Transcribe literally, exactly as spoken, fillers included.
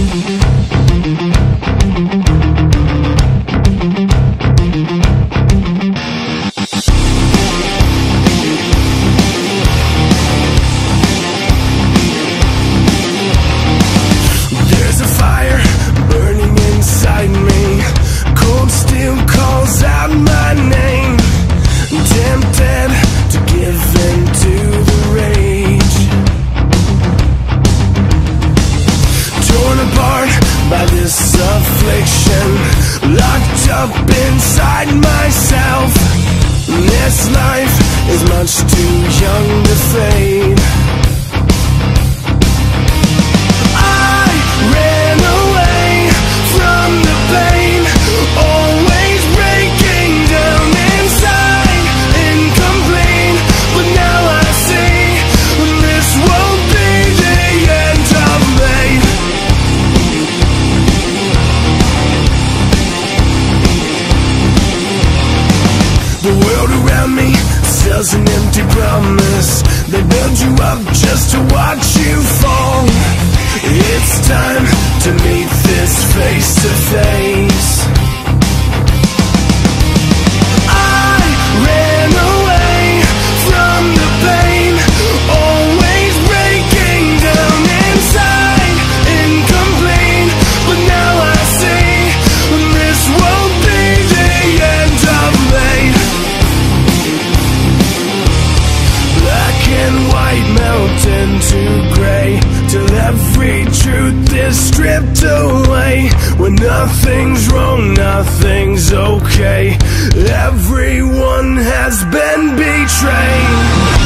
Locked up inside myself. This life is much too young to fade. I ran away from the pain, always breaking down inside, incomplete. But now I see this won't be the end of me. The world around me sells an empty promise. They build you up just to watch you fall. It's time to meet this face to face. I ran away from the pain, always breaking down inside, incomplete. But now I see this won't be the end of me. Black and white melt into gray, till every truth is stripped away. When nothing's wrong, nothing's okay. Everyone has been betrayed.